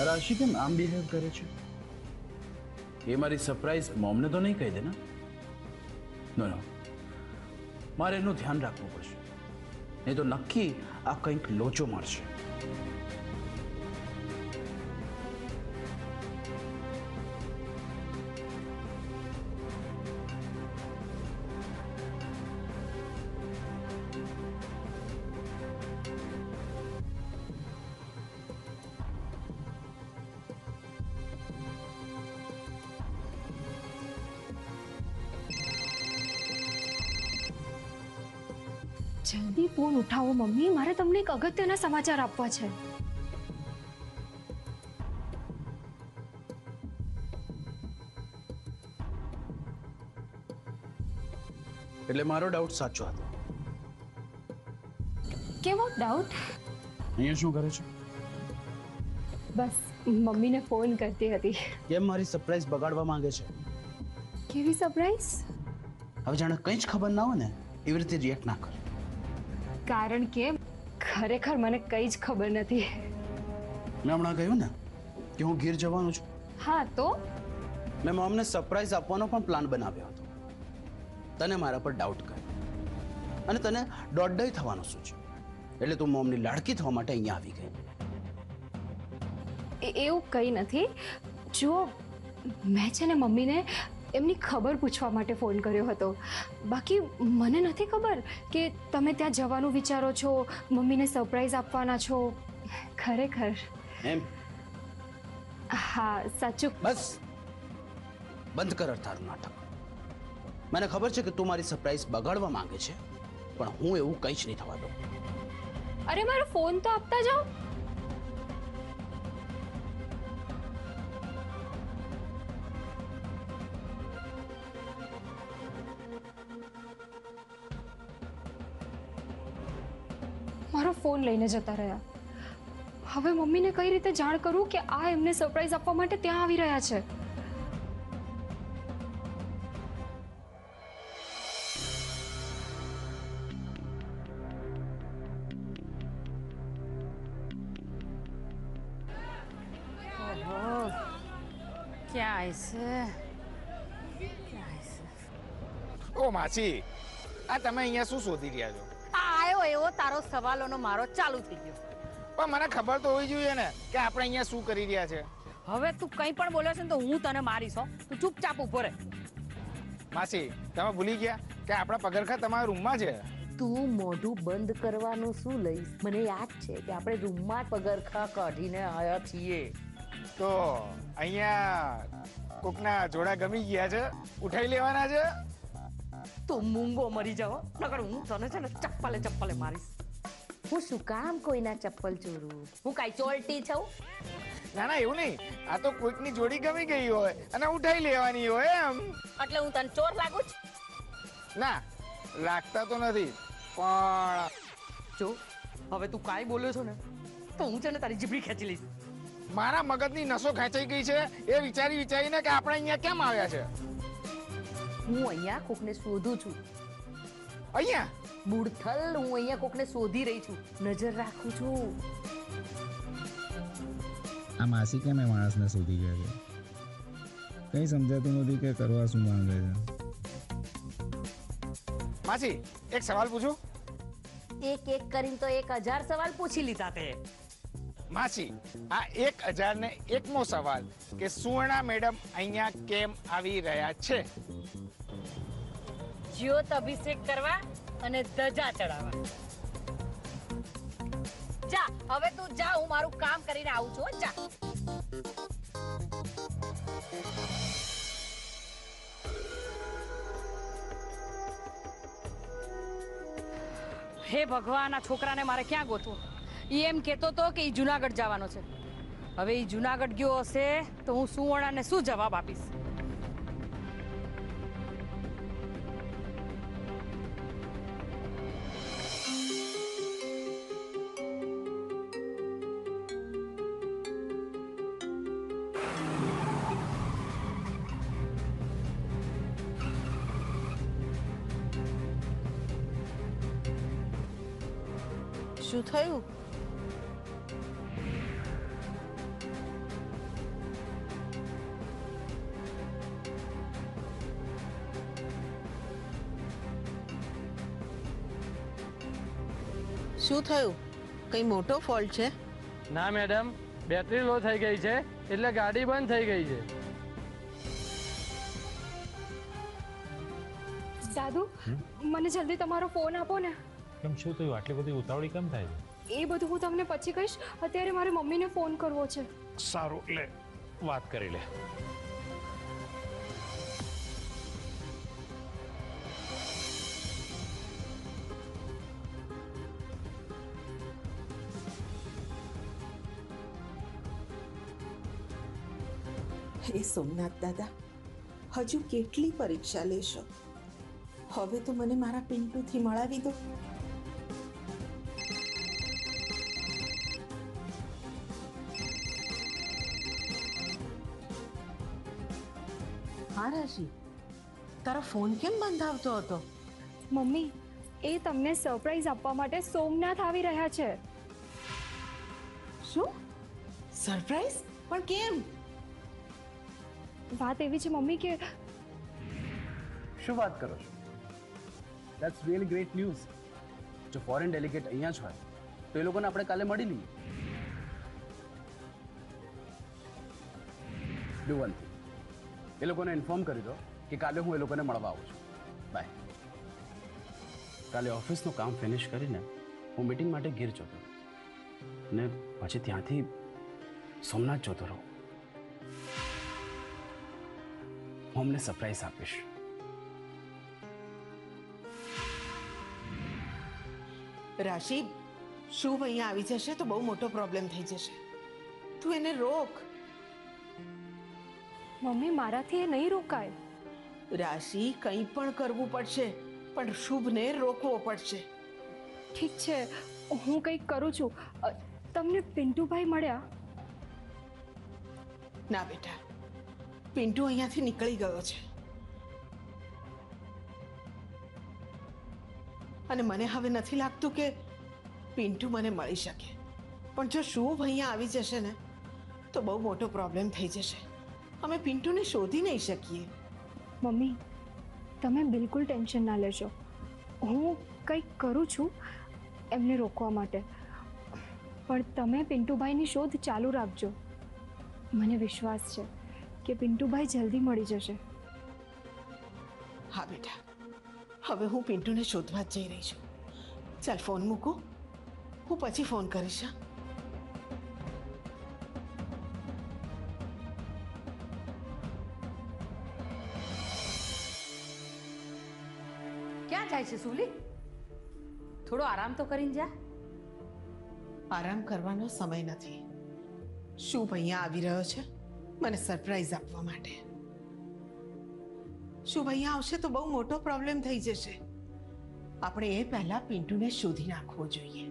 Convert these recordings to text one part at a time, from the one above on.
રાશિ કેમ આમ બિહેવ કરે છે? એ મારી સરપ્રાઈઝ મોમને તો નહીં કહી દે ને? નો નો, મારે એનું ધ્યાન રાખવું પડશે, નહીં તો નક્કી આ કંઈક લોચો મળશે. જલ્દી ફોન ઉઠાવો મમ્મી, મારે તમને એક અગત્યના સમાચાર આપવા છે. એટલે મારો ડાઉટ સાચો હતો. કેવો ડાઉટ? અહીંયા શું કરે છે? બસ મમ્મીને ફોન કરતી હતી. કેમ મારી સરપ્રાઈઝ બગાડવા માંગે છે? કેવી સરપ્રાઈઝ? હવે જાણે કંઈ જ ખબર ના હોય ને એવી રીતે રિએક્ટ ના કર. કારણ કે ખરેખર મને કંઈ જ ખબર નથી. મેં હમણાં કહ્યું ને કે હું ગીર જવાનું છું. હા તો મેં મોમને સરપ્રાઈઝ આપવાનો પણ પ્લાન બનાવ્યો હતો. તને મારા પર ડાઉટ કર્યો અને તને દોડડાઈ થવાનું શું છે, એટલે તું મોમની લાડકી થવા માટે અહીંયા આવી ગઈ. એવું કંઈ નથી. જો મેં છે ને મમ્મીને એમની ખબર પૂછવા માટે ફોન કર્યો હતો. બાકી મને નથી ખબર કે તમે ત્યાં જવાનું વિચારો છો, મમ્મીને સરપ્રાઈઝ આપવાના છો. ખરેખર એમ? હા સાચું. બસ બંધ કર તારું નાટક. મને ખબર છે કે તું મારી સરપ્રાઈઝ બગાડવા માંગે છે, પણ હું એવું કંઈ જ નહીં થવા દઉં. અરે મારો ફોન તો આપતા જાઓ. મારો ફોન લઈને જતા રહ્યા. હવે મમ્મીને કઈ રીતે જાણ કરું કે આ એમને સરપ્રાઈઝ આપવા માટે ત્યાં આવી રહ્યા છે? ક્યાં છે? ઓ માસી, આ તમે અહીંયા શું શોધી રહ્યા છો? આયો એવો તારો સવાલોનો મારો ચાલુ થઈ ગયો. પણ મને ખબર તો હોવી જોઈએ ને કે આપણે અહીંયા શું કરી રહ્યા છે. હવે તું કંઈ પણ બોલે છે ને તો હું તને મારીશ હો. તું ચૂપચાપ ઉભો રહે. માસી, તમે ભૂલી ગયા કે આપણા પગરખા તમારા રૂમમાં છે. તું મોઢું બંધ કરવાનું શું લઈશ? મને યાદ છે કે આપણે રૂમમાં પગરખા કાઢીને આવ્યા છીએ. તો અહીંયા કોકના જોડા ગમી ગયા છે, ઉઠાઈ લેવાના છે. તું મૂંગો મરી જાવ, નકર હું તને છે ને ચપ્પલે મારીશ. હું શું કામ કોઈના ચપ્પલ ચોરું? હું કાંઈ ચોલટી છું? ના ના, એવું નહીં. આ તો કોઈકની જોડી ગમી ગઈ હોય અને ઉઠાઈ લેવાની હોય એમ. એટલે હું તને ચોર લાગુ છું? ના, લાગતા તો નથી, પણ જો હવે તું કાંઈ બોલ્યો છો ને તો હું છે ને તારી જીભડી ખેંચી લઈશ. મારા મગજની નસો ખેંચાઈ ગઈ છે એ વિચારીને કે આપણે અહીંયા કેમ આવ્યા છે. હું અહીંયા કોકને શોધું છું. અહીંયા બુડથલ, હું અહીંયા કોકને શોધી રહી છું, નજર રાખું છું. આ માસી કેમ એ માણસને શોધી ગયા છે? કંઈ સમજાતું નથી કે કરવા શું માંગે છે. માસી, એક સવાલ પૂછું? એક કરીને તો 1000 સવાલ પૂછી લીધા તે. માસી, આ 1000 ને એકમો સવાલ કે સુવર્ણા મેડમ અહીંયા કેમ આવી રહ્યા છે? જ્યોત અભિષેક કરવા અને ધજા ચડાવવા. જા હવે તું જા, હું મારું કામ કરીને આવું છું. જા. હે ભગવાન, આ છોકરાને મારે ક્યાં ગોતવો? એ એમ કહેતો હતો કે એ જુનાગઢ જવાનો છે. હવે એ જુનાગઢ ગયો હશે તો હું સુવર્ણાને શું જવાબ આપીશ? શું થયું? શું થયું? કઈ મોટો ફોલ્ટ છે? ના મેડમ, બેટરી લો થઈ ગઈ છે એટલે ગાડી બંધ થઈ ગઈ છે. દાદુ મને જલ્દી તમારો ફોન આપો ને. કેમ શું થયું? આટલી બધી ઉતાવળી કેમ થાય છે? એ બધું હું તમને પછી કહીશ. અત્યારે મારે મમ્મીને ફોન કરવો છે. સારું, લે વાત કરી લે. હે સોમનાથ દાદા, હજુ કેટલી પરીક્ષા લેશો? હવે તો મને મારા પિન્ટુથી મળાવી દો. હા રાશિ, તારો ફોન કેમ બંધ આવતો હતો? મમ્મી, એ તમને સરપ્રાઈઝ આપવા માટે સોમનાથ આવી રહ્યા છે. શું સરપ્રાઈઝ? પણ કેમ? વાત એવી છે મમ્મી કે શું વાત કરો છો? That's really great news. જો ફોરેન ડેલિગેટ અહીંયા જ હોય તો એ લોકોને આપણે કાલે મળી લઈએ. ડુ વન થિંગ, એ લોકોને ઇન્ફોર્મ કરી દો કે કાલે હું એ લોકોને મળવા આવું છું. બાય. કાલે ઓફિસનું કામ ફિનિશ કરીને હું મીટિંગ માટે ગીર જતો ને પછી ત્યાંથી સોમનાથ જતો રહું. હું અમને સરપ્રાઈઝ આપીશ. રાશિ, શુભ અહીંયા આવી જશે તો બહુ મોટો પ્રોબ્લેમ થઈ જશે. તું એને રોક. મમ્મી, મારાથી એ નહીં રોકાય. રાશિ, કંઈ પણ કરવું પડશે, પણ શુભને રોકવો પડશે. ઠીક છે, હું કંઈક કરું છું. તમને પિન્ટુભાઈ મળ્યા? ના બેટા, પિન્ટુ અહીંયાથી નીકળી ગયો છે અને મને હવે નથી લાગતું કે પિન્ટુ મને મળી શકે. પણ જો શુભ અહીંયા આવી જશે ને તો બહુ મોટો પ્રોબ્લેમ થઈ જશે. અમે પિન્ટુને શોધી નહીં શકીએ. મમ્મી, તમે બિલકુલ ટેન્શન ના લેશો. હું કંઈક કરું છું એમને રોકવા માટે. પણ તમે પિન્ટુભાઈની શોધ ચાલુ રાખજો. મને વિશ્વાસ છે કે પિન્ટુભાઈ જલ્દી મળી જશે. હા બેટા, હવે હું પિન્ટુને શોધવા જ જઈ રહી છું. ચાલ ફોન મૂકું, હું પછી ફોન કરીશ. હા, ક્યાં જાય છે સુલી? થોડો આરામ તો કરીને જા. આરામ કરવાનો સમય નથી. શુભ અહીંયા આવી રહ્યો છે મને સરપ્રાઈઝ આપવા માટે. શુભ અહીંયા આવશે તો બહુ મોટો પ્રોબ્લેમ થઈ જશે. આપણે એ પહેલા પિન્ટુને શોધી નાખવો જોઈએ.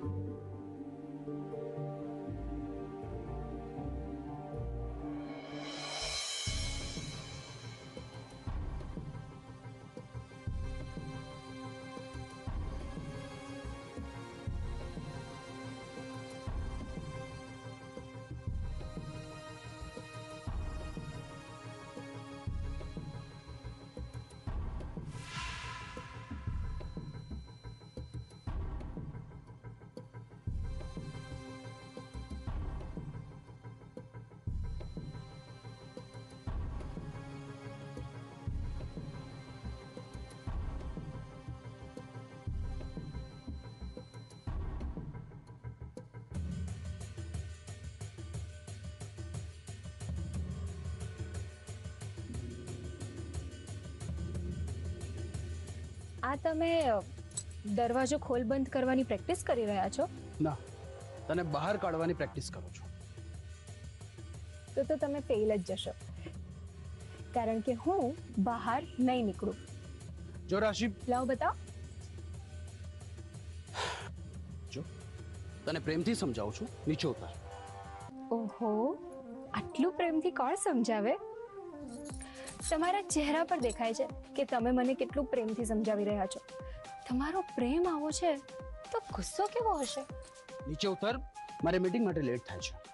આ તમે દરવાજો ખોલ બંધ કરવાની પ્રેક્ટિસ કરી રહ્યા છો? ના, તને બહાર કાઢવાની પ્રેક્ટિસ કરું છું. તો તમે ફેલ જ જશો, કારણ કે હું બહાર નહીં નીકળું. જો રાશિ, લાવ બતાવ. જો તને પ્રેમથી સમજાવું છું, નીચે ઉતાર. ઓહો, આટલું પ્રેમથી કોણ સમજાવે? તમારા ચહેરા પર દેખાય છે કે તમે મને કેટલું પ્રેમથી સમજાવી રહ્યા છો. તમારો પ્રેમ આવો છે તો ગુસ્સો કેવો હશે? નીચે ઉતર, મારે મીટિંગ માટે લેટ થાય છે.